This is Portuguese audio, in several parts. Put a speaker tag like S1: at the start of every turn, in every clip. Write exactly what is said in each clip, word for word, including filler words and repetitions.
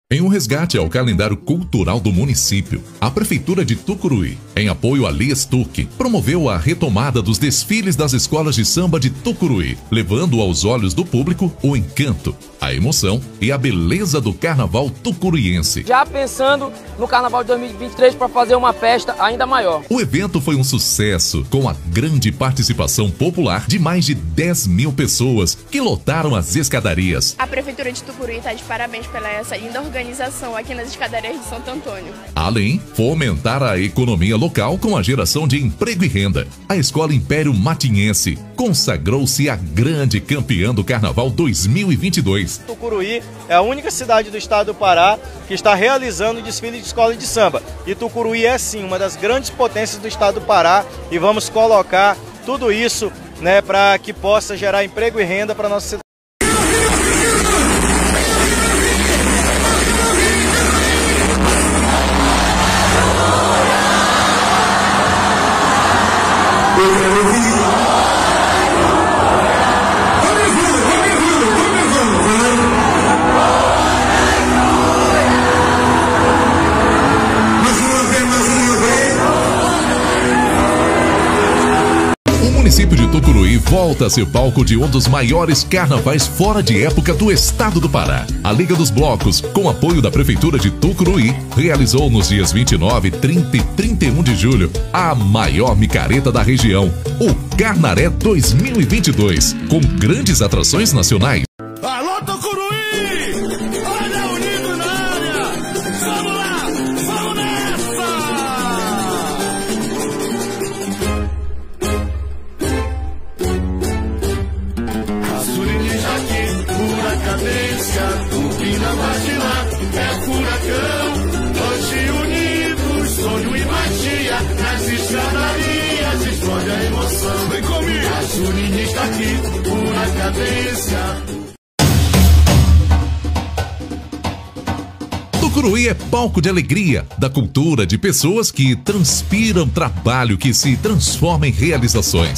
S1: Em um resgate ao calendário cultural do município, a Prefeitura de Tucuruí, em apoio a Liestuc, promoveu a retomada dos desfiles das escolas de samba de Tucuruí, levando aos olhos do público o encanto, a emoção e a beleza do carnaval tucuruiense.
S2: Já pensando no carnaval de dois mil e vinte e três para fazer uma festa ainda maior.
S1: O evento foi um sucesso, com a grande participação popular de mais de dez mil pessoas que lotaram as escadarias.
S3: A Prefeitura de Tucuruí está de parabéns pela essa linda organização aqui nas escadarias de Santo Antônio.
S1: Além, fomentar a economia local com a geração de emprego e renda. A Escola Império Matinhense consagrou-se a grande campeã do Carnaval dois mil e vinte e dois.
S4: Tucuruí é a única cidade do estado do Pará que está realizando o desfile de escola de samba. E Tucuruí é sim uma das grandes potências do estado do Pará e vamos colocar tudo isso, né, para que possa gerar emprego e renda para a nossa cidade.
S1: O município de Tucuruí volta a ser palco de um dos maiores carnavais fora de época do estado do Pará. A Liga dos Blocos, com apoio da Prefeitura de Tucuruí, realizou nos dias vinte e nove, trinta e trinta e um de julho a maior micareta da região, o Carnaré dois mil e vinte e dois, com grandes atrações nacionais.
S5: Alô, Tucuruí! Olha, unido na área! Vamos lá! Vamos nessa! A Surinija aqui, pura cadência, turbina marginal, é furacão. Hoje unidos, sonho e magia, nas escadarias explode a emoção. Vem comigo! A Surinija aqui, pura cadência.
S1: Tucuruí é palco de alegria, da cultura de pessoas que transpiram trabalho que se transforma em realizações.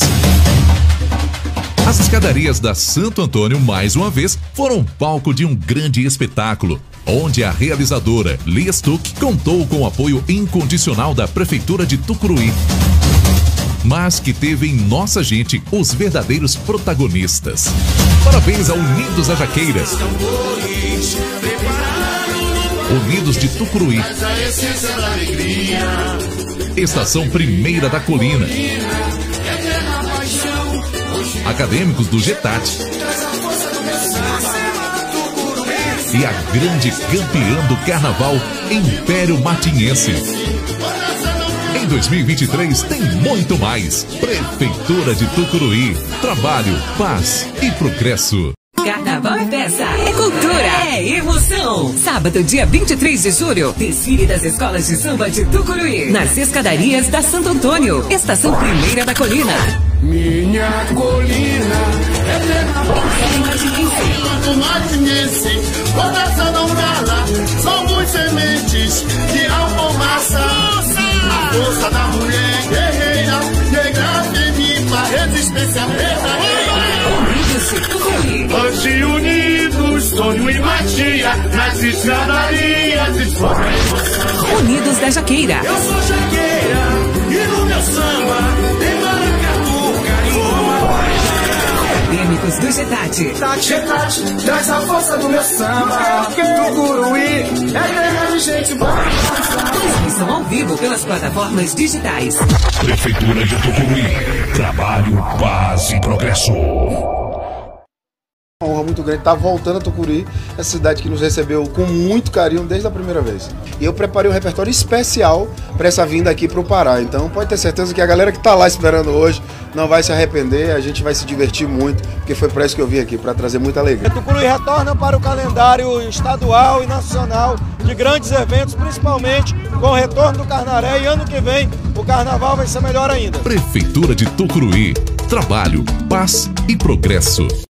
S1: As escadarias da Santo Antônio, mais uma vez, foram palco de um grande espetáculo, onde a realizadora Liestuc contou com o apoio incondicional da Prefeitura de Tucuruí, mas que teve em nossa gente os verdadeiros protagonistas. Parabéns a Unidos da Jaqueira, Unidos de Tucuruí, Estação Primeira da Colina, Acadêmicos do Getati e a grande campeã do Carnaval, Império Matinhense. Em dois mil e vinte e três tem muito mais. Prefeitura de Tucuruí. Trabalho, paz e progresso.
S6: Carnaval é festa, é cultura, é emoção. Sábado, dia vinte e três de julho, desfile das escolas de samba de Tucuruí, nas escadarias da Santo Antônio, Estação Primeira da Colina.
S5: Minha colina é terra matinhense, coração não gala, somos sementes de alcomaça. A força da mulher guerreira, negra feminina, resistência verdadeira. Hoje unidos, sonho e magia, nas escadarias explode a emoção.
S6: Unidos da Jaqueira.
S5: Eu sou jaqueira e no meu samba tem maracatu, carinho.
S6: Acadêmicos do Getati.
S5: Getati, traz a força do meu samba. Tucuruí é terra de gente boa.
S6: Transmissão ao vivo pelas plataformas digitais.
S7: Prefeitura de Tucuruí. Trabalho, paz e progresso.
S8: Uma honra muito grande estar voltando a Tucuruí, essa cidade que nos recebeu com muito carinho desde a primeira vez. E eu preparei um repertório especial para essa vinda aqui para o Pará. Então pode ter certeza que a galera que está lá esperando hoje não vai se arrepender, a gente vai se divertir muito, porque foi para isso que eu vim aqui, para trazer muita alegria.
S4: Tucuruí retorna para o calendário estadual e nacional de grandes eventos, principalmente com o retorno do Carnaré, e ano que vem o Carnaval vai ser melhor ainda.
S1: Prefeitura de Tucuruí. Trabalho, paz e progresso.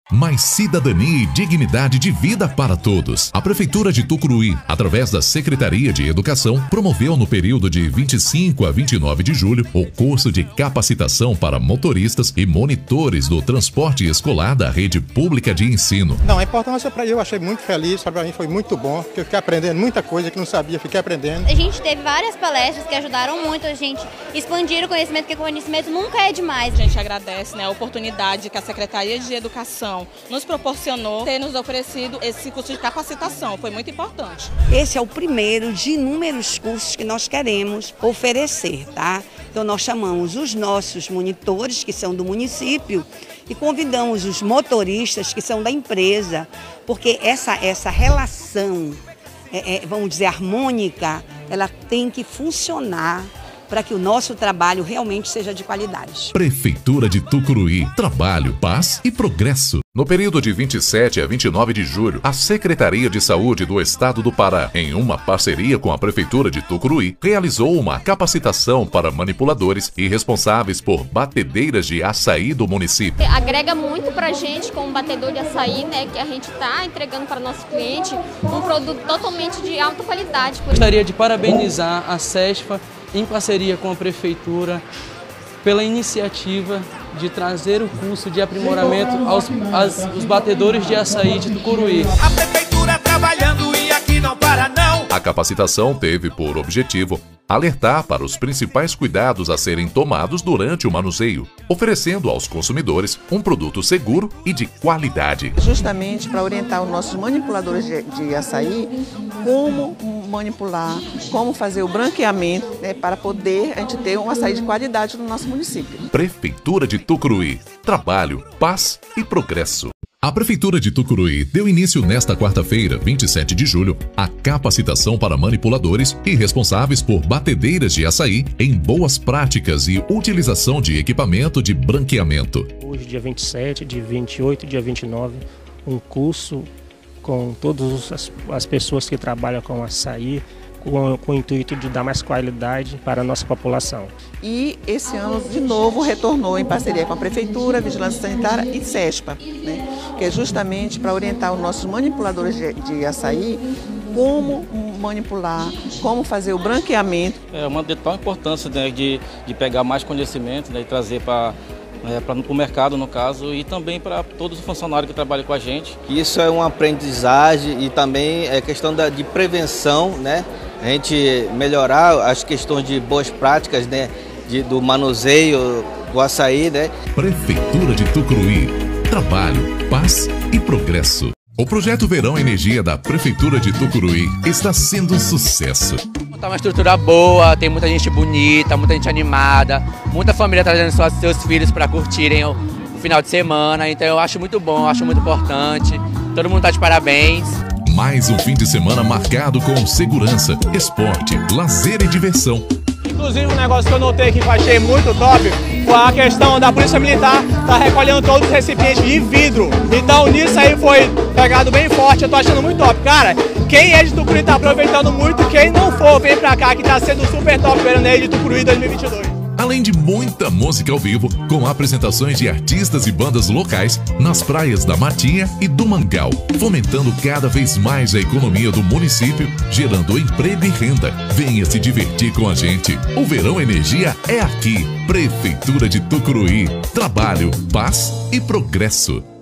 S1: mais cidadania e dignidade de vida para todos. A Prefeitura de Tucuruí, através da Secretaria de Educação, promoveu no período de vinte e cinco a vinte e nove de julho o curso de capacitação para motoristas e monitores do transporte escolar da rede pública de ensino.
S9: Não, a importância para eu achei muito feliz, para mim foi muito bom, porque eu fiquei aprendendo muita coisa que não sabia, fiquei aprendendo.
S10: A gente teve várias palestras que ajudaram muito a gente expandir o conhecimento, porque o conhecimento nunca é demais.
S11: A gente agradece, né, a oportunidade que a Secretaria de Educação nos proporcionou ter nos oferecido esse curso de capacitação, foi muito importante.
S12: Esse é o primeiro de inúmeros cursos que nós queremos oferecer, tá? Então nós chamamos os nossos monitores, que são do município, e convidamos os motoristas, que são da empresa, porque essa, essa relação, é, é, vamos dizer, harmônica, ela tem que funcionar para que o nosso trabalho realmente seja de qualidade.
S1: Prefeitura de Tucuruí, trabalho, paz e progresso. No período de vinte e sete a vinte e nove de julho, a Secretaria de Saúde do Estado do Pará, em uma parceria com a Prefeitura de Tucuruí, realizou uma capacitação para manipuladores e responsáveis por batedeiras de açaí do município.
S13: Agrega muito para a gente como batedor de açaí, né, que a gente está entregando para o nosso cliente um produto totalmente de alta qualidade.
S14: Gostaria de parabenizar a SESPA, em parceria com a Prefeitura, pela iniciativa de trazer o curso de aprimoramento aos, aos, aos batedores de açaí de Tucuruí.
S5: A Prefeitura trabalhando e aqui não para não.
S1: A capacitação teve por objetivo alertar para os principais cuidados a serem tomados durante o manuseio, oferecendo aos consumidores um produto seguro e de qualidade.
S15: Justamente para orientar os nossos manipuladores de, de açaí como manipular, como fazer o branqueamento, né, para poder a gente ter um açaí de qualidade no nosso município.
S1: Prefeitura de Tucuruí, trabalho, paz e progresso. A Prefeitura de Tucuruí deu início nesta quarta-feira, vinte e sete de julho, à capacitação para manipuladores e responsáveis por batedeiras de açaí em boas práticas e utilização de equipamento de branqueamento.
S16: Hoje, dia vinte e sete, dia vinte e oito, dia vinte e nove, um curso com todas as, as pessoas que trabalham com açaí, Com, com o intuito de dar mais qualidade para a nossa população.
S15: E esse ano, de novo, retornou em parceria com a Prefeitura, Vigilância Sanitária e SESPA, né, que é justamente para orientar os nossos manipuladores de, de açaí como manipular, como fazer o branqueamento.
S17: É uma de tal importância, né, de, de pegar mais conhecimento, né, e trazer para É, para o mercado, no caso, e também para todos os funcionários que trabalham com a gente.
S4: Isso é uma aprendizagem e também é questão da, de prevenção, né? A gente melhorar as questões de boas práticas, né? De, do manuseio do açaí, né?
S1: Prefeitura de Tucuruí, trabalho, paz e progresso. O projeto Verão Energia da Prefeitura de Tucuruí está sendo um sucesso.
S2: Tá uma estrutura boa, tem muita gente bonita, muita gente animada, muita família trazendo seus filhos para curtirem o, o final de semana, então eu acho muito bom, acho muito importante, todo mundo tá de parabéns.
S1: Mais um fim de semana marcado com segurança, esporte, lazer e diversão.
S18: Inclusive um negócio que eu notei que eu achei muito top foi a questão da Polícia Militar tá recolhendo todos os recipientes de vidro. Então nisso aí foi pegado bem forte, eu tô achando muito top. Cara, quem é de Tucuruí tá aproveitando muito, quem não for, vem pra cá que tá sendo super top o Veraneio de Tucuruí dois mil e vinte e dois.
S1: Além de muita música ao vivo, com apresentações de artistas e bandas locais nas praias da Matinha e do Mangal, fomentando cada vez mais a economia do município, gerando emprego e renda. Venha se divertir com a gente. O Verão Energia é aqui. Prefeitura de Tucuruí. Trabalho, paz e progresso.